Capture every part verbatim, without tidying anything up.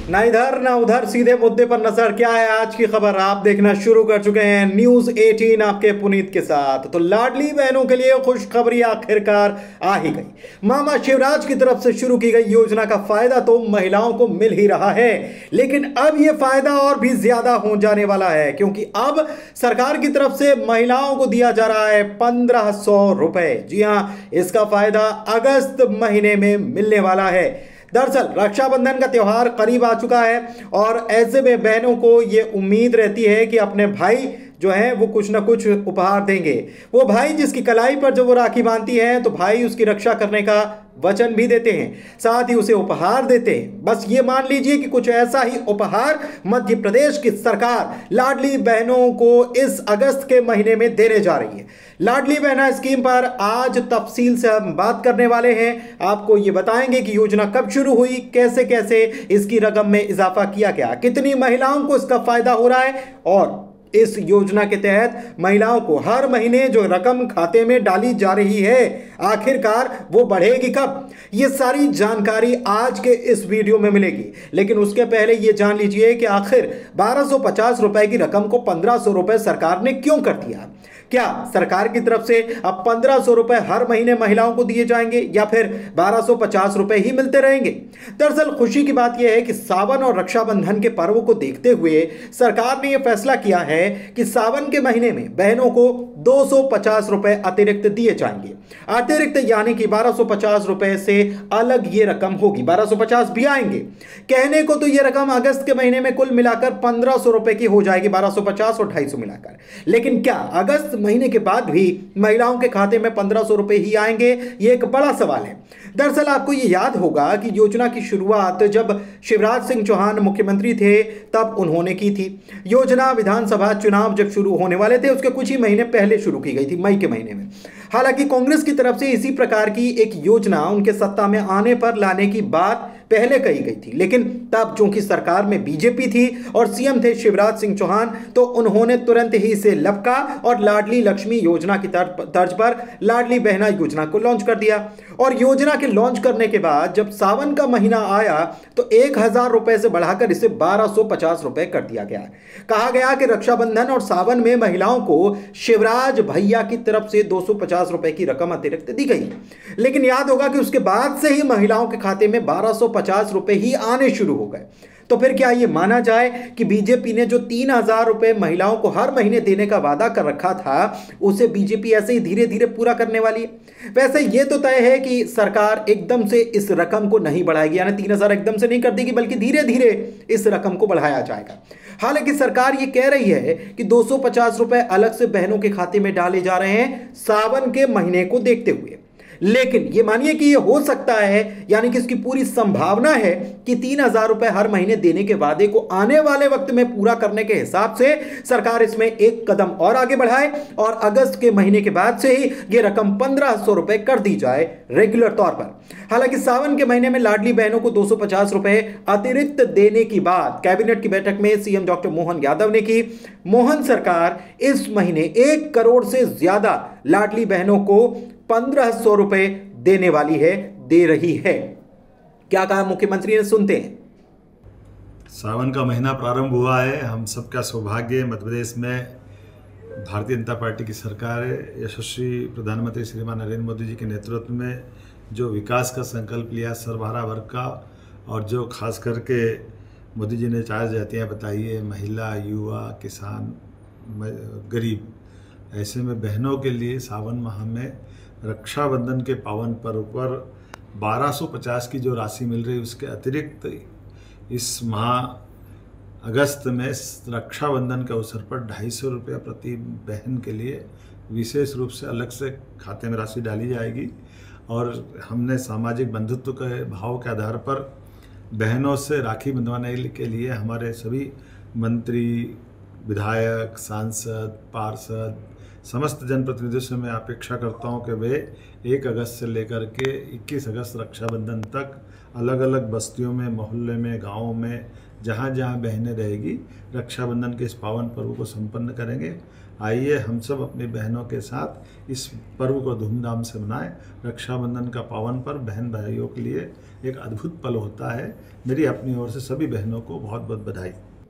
ना इधर ना उधर, सीधे मुद्दे पर नजर। क्या है आज की खबर, आप देखना शुरू कर चुके हैं न्यूज अठारह आपके पुनीत के साथ। तो लाडली बहनों के लिए खुशखबरी आखिरकार आ ही गई। मामा शिवराज की तरफ से शुरू की गई योजना का फायदा तो महिलाओं को मिल ही रहा है, लेकिन अब यह फायदा और भी ज्यादा हो जाने वाला है, क्योंकि अब सरकार की तरफ से महिलाओं को दिया जा रहा है पंद्रह सौ रुपए। जी हां, इसका फायदा अगस्त महीने में मिलने वाला है। दरअसल रक्षाबंधन का त्योहार करीब आ चुका है और ऐसे में बहनों को यह उम्मीद रहती है कि अपने भाई जो है वो कुछ ना कुछ उपहार देंगे। वो भाई जिसकी कलाई पर जब वो राखी बांधती हैं तो भाई उसकी रक्षा करने का वचन भी देते हैं, साथ ही उसे उपहार देते हैं। बस ये मान लीजिए कि कुछ ऐसा ही उपहार मध्य प्रदेश की सरकार लाडली बहनों को इस अगस्त के महीने में देने जा रही है। लाडली बहना स्कीम पर आज तफसील से हम बात करने वाले हैं। आपको ये बताएंगे कि योजना कब शुरू हुई, कैसे कैसे इसकी रकम में इजाफा किया गया, कितनी महिलाओं को इसका फायदा हो रहा है और इस योजना के तहत महिलाओं को हर महीने जो रकम खाते में डाली जा रही है आखिरकार वो बढ़ेगी कब। ये सारी जानकारी आज के इस वीडियो में मिलेगी, लेकिन उसके पहले ये जान लीजिए कि आखिर बारह सौ पचास रुपए की रकम को पंद्रह सौ रुपए सरकार ने क्यों कर दिया। क्या सरकार की तरफ से अब पंद्रह सौ रुपए हर महीने महिलाओं को दिए जाएंगे या फिर बारह सौ पचास रुपए ही मिलते रहेंगे। दरअसल खुशी की बात यह है कि सावन और रक्षाबंधन के पर्व को देखते हुए सरकार ने यह फैसला किया है कि सावन के महीने में बहनों को दो सौ पचास रुपए अतिरिक्त दिए जाएंगे। अतिरिक्त यानी कि बारह सौ पचास रुपए से अलग ये रकम होगी, बारह सौ पचास भी आएंगे। कहने को तो ये रकम अगस्त के महीने में कुल मिलाकर पंद्रह सौ रुपए की हो जाएगी, बारह सौ पचास और ढाई सौ मिलाकर। लेकिन क्या अगस्त महीने के बाद भी महिलाओं के खाते में पंद्रह सौ रुपए ही आएंगे, यह एक बड़ा सवाल है। दरअसल आपको यह याद होगा कि योजना की शुरुआत जब शिवराज सिंह चौहान मुख्यमंत्री थे तब उन्होंने की थी। योजना विधानसभा चुनाव जब शुरू होने वाले थे उसके कुछ ही महीने पहले शुरू की गई थी, मई के महीने में। हालांकि कांग्रेस की तरफ से इसी प्रकार की एक योजना उनके सत्ता में आने पर लाने की बात पहले कही गई थी, लेकिन तब चूंकि सरकार में बीजेपी थी और सीएम थे शिवराज सिंह चौहान, तो उन्होंने तुरंत ही इसे लपका और लाडली लक्ष्मी योजना की तर्ज पर लाडली बहना योजना को लॉन्च कर दिया। और योजना के लॉन्च करने के बाद जब सावन का महीना आया तो एक हजार रुपए से बढ़ाकर इसे बारह सौ पचास रुपए कर दिया गया। कहा गया कि रक्षाबंधन और सावन में महिलाओं को शिवराज भैया की तरफ से दो सौ पचास रुपए की रकम अतिरिक्त दी गई। लेकिन याद होगा कि उसके बाद से ही महिलाओं के खाते में बारह सौ पचास रुपए ही आने शुरू हो गए। तो फिर क्या यह माना जाए कि बीजेपी ने जो तीन हजार रुपए महिलाओं को हर महीने देने का वादा कर रखा था उसे बीजेपी ऐसे ही धीरे धीरे पूरा करने वाली है। वैसे यह तो तय है कि सरकार एकदम से इस रकम को नहीं बढ़ाएगी, यानी तीन हजार एकदम से नहीं कर देगी, बल्कि धीरे धीरे इस रकम को बढ़ाया जाएगा। हालांकि सरकार यह कह रही है कि दो सौ पचास रुपए अलग से बहनों के खाते में डाले जा रहे हैं सावन के महीने को देखते हुए। लेकिन ये मानिए कि ये हो सकता है, यानी कि इसकी पूरी संभावना है कि तीन हजार रुपए हर महीने देने के वादे को आने वाले वक्त में पूरा करने के हिसाब से सरकार इसमें एक कदम और आगे बढ़ाए और अगस्त के महीने के बाद से ही ये रकम पंद्रह सौ रुपए कर दी जाए रेगुलर तौर पर। हालांकि सावन के महीने में लाडली बहनों को दो सौ पचास रुपए अतिरिक्त देने की बात कैबिनेट की बैठक में सीएम डॉक्टर मोहन यादव ने की। मोहन सरकार इस महीने एक करोड़ से ज्यादा लाडली बहनों को पंद्रह सौ रुपए देने वाली है, दे रही है। क्या कहा मुख्यमंत्री ने, सुनते हैं। सावन का महीना प्रारंभ हुआ है। हम सबका सौभाग्य, मध्य प्रदेश में भारतीय जनता पार्टी की सरकार है। यशस्वी प्रधानमंत्री श्रीमान नरेंद्र मोदी जी के नेतृत्व में जो विकास का संकल्प लिया सर्वहारा वर्ग का, और जो खास करके मोदी जी ने चार जातियाँ बताई है, महिला, युवा, किसान, गरीब, ऐसे में बहनों के लिए सावन माह में रक्षाबंधन के पावन पर्व पर बारह सौ पचास की जो राशि मिल रही है उसके अतिरिक्त इस माह अगस्त में रक्षाबंधन के अवसर पर ढाई सौ रुपये प्रति बहन के लिए विशेष रूप से अलग से खाते में राशि डाली जाएगी। और हमने सामाजिक बंधुत्व के भाव के आधार पर बहनों से राखी बंधवाने के लिए हमारे सभी मंत्री, विधायक, सांसद, पार्षद, समस्त जनप्रतिनिधियों से मैं अपेक्षा करता हूं कि वे एक अगस्त से लेकर के इक्कीस अगस्त रक्षाबंधन तक अलग अलग बस्तियों में, मोहल्ले में, गाँवों में, जहाँ जहाँ बहनें रहेगी रक्षाबंधन के इस पावन पर्व को संपन्न करेंगे। आइए हम सब अपनी बहनों के साथ इस पर्व को धूमधाम से मनाएं। रक्षाबंधन का पावन पर्व बहन भाइयों के लिए एक अद्भुत पल होता है। मेरी अपनी ओर से सभी बहनों को बहुत बहुत बधाई।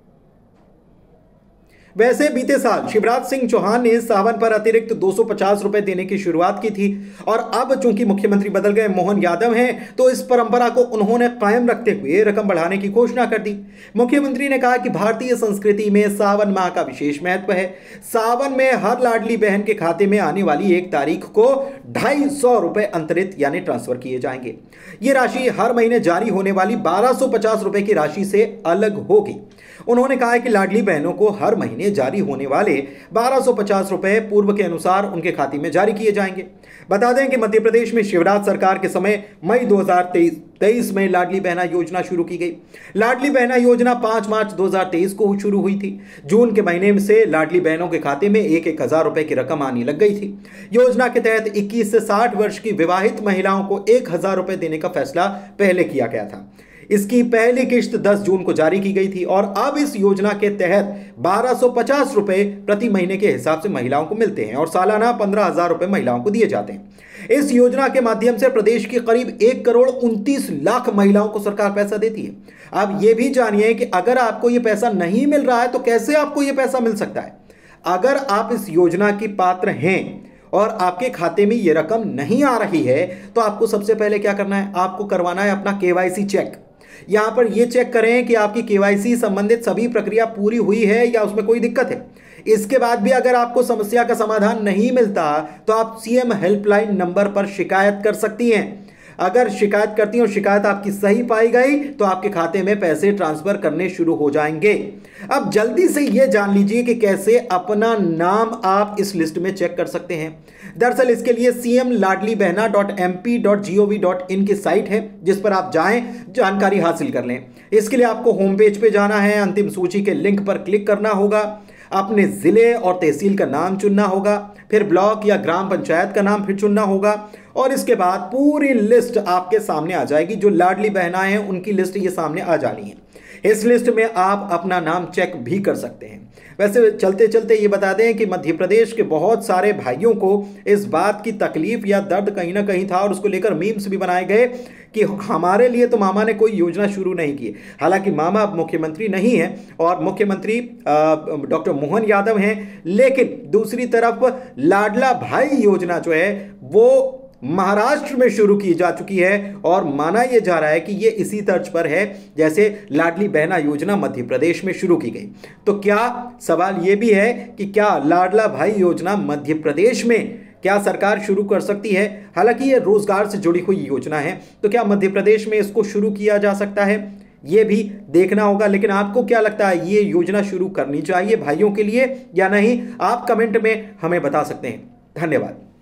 वैसे बीते साल शिवराज सिंह चौहान ने सावन पर अतिरिक्त दो सौ पचास रुपए देने की शुरुआत की थी और अब चूंकि मुख्यमंत्री बदल गए मोहन यादव हैं, तो इस परंपरा को उन्होंने कायम रखते हुए रकम बढ़ाने की घोषणा कर दी। मुख्यमंत्री ने कहा कि भारतीय संस्कृति में सावन माह का विशेष महत्व है। सावन में हर लाडली बहन के खाते में आने वाली एक तारीख को ढाई सौ रुपए अंतरित यानी ट्रांसफर किए जाएंगे। ये राशि हर महीने जारी होने वाली बारह सौ पचास रुपए की राशि से अलग होगी। उन्होंने कहा है कि लाडली बहनों को हर महीने जारी होने वाले बारह सौ पचास रुपए पूर्व के अनुसार उनके खाते में जारी किए जाएंगे। बता दें कि मध्य प्रदेश में शिवराज सरकार के समय मई दो हज़ार तेईस में लाडली बहना योजना शुरू की गई। लाडली बहना योजना पाँच मार्च दो हज़ार तेईस को शुरू हुई थी। जून के महीने से लाडली बहनों के खाते में एक एक हजार रुपए की रकम आने लग गई थी। योजना के तहत इक्कीस से साठ वर्ष की विवाहित महिलाओं को एक हजार रुपए देने का फैसला पहले किया गया था। इसकी पहली किश्त दस जून को जारी की गई थी और अब इस योजना के तहत बारह सौ पचास रुपए प्रति महीने के हिसाब से महिलाओं को मिलते हैं और सालाना पंद्रह हजार रुपए महिलाओं को दिए जाते हैं। इस योजना के माध्यम से प्रदेश की करीब एक करोड़ उनतीस लाख महिलाओं को सरकार पैसा देती है। अब यह भी जानिए कि अगर आपको यह पैसा नहीं मिल रहा है तो कैसे आपको यह पैसा मिल सकता है। अगर आप इस योजना की पात्र हैं और आपके खाते में यह रकम नहीं आ रही है तो आपको सबसे पहले क्या करना है, आपको करवाना है अपना केवाईसी चेक। यहां पर यह चेक करें कि आपकी केवाईसी संबंधित सभी प्रक्रिया पूरी हुई है या उसमें कोई दिक्कत है। इसके बाद भी अगर आपको समस्या का समाधान नहीं मिलता तो आप सीएम हेल्पलाइन नंबर पर शिकायत कर सकती हैं। अगर शिकायत करती हैं और शिकायत आपकी सही पाई गई तो आपके खाते में पैसे ट्रांसफर करने शुरू हो जाएंगे। अब जल्दी से यह जान लीजिए कि कैसे अपना नाम आप इस लिस्ट में चेक कर सकते हैं। दरअसल इसके लिए सी M Ladli Behna dot M P dot G O V dot in की साइट है जिस पर आप जाएं, जानकारी हासिल कर लें। इसके लिए आपको होम पेज पे जाना है, अंतिम सूची के लिंक पर क्लिक करना होगा, अपने जिले और तहसील का नाम चुनना होगा, फिर ब्लॉक या ग्राम पंचायत का नाम फिर चुनना होगा और इसके बाद पूरी लिस्ट आपके सामने आ जाएगी। जो लाडली बहनाएं हैं उनकी लिस्ट ये सामने आ जानी है। इस लिस्ट में आप अपना नाम चेक भी कर सकते हैं। वैसे चलते चलते ये बता दें कि मध्य प्रदेश के बहुत सारे भाइयों को इस बात की तकलीफ या दर्द कहीं ना कहीं था और उसको लेकर मीम्स भी बनाए गए कि हमारे लिए तो मामा ने कोई योजना शुरू नहीं की। हालांकि मामा अब मुख्यमंत्री नहीं है और मुख्यमंत्री डॉक्टर मोहन यादव हैं, लेकिन दूसरी तरफ लाडला भाई योजना जो है वो महाराष्ट्र में शुरू की जा चुकी है और माना यह जा रहा है कि यह इसी तर्ज पर है जैसे लाडली बहना योजना मध्य प्रदेश में शुरू की गई। तो क्या सवाल यह भी है कि क्या लाडला भाई योजना मध्य प्रदेश में क्या सरकार शुरू कर सकती है? हालांकि यह रोजगार से जुड़ी हुई योजना है, तो क्या मध्य प्रदेश में इसको शुरू किया जा सकता है, ये भी देखना होगा। लेकिन आपको क्या लगता है, ये योजना शुरू करनी चाहिए भाइयों के लिए या नहीं? आप कमेंट में हमें बता सकते हैं। धन्यवाद।